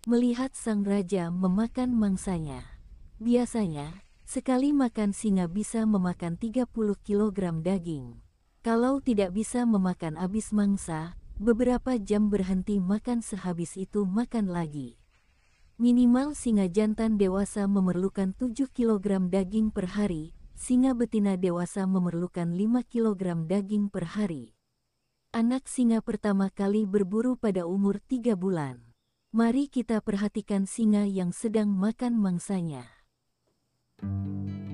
melihat sang raja memakan mangsanya. Biasanya, sekali makan singa bisa memakan 30 kilogram daging. Kalau tidak bisa memakan habis mangsa, beberapa jam berhenti makan, sehabis itu makan lagi. Minimal singa jantan dewasa memerlukan 7 kilogram daging per hari, singa betina dewasa memerlukan 5 kilogram daging per hari. Anak singa pertama kali berburu pada umur 3 bulan. Mari kita perhatikan singa yang sedang makan mangsanya.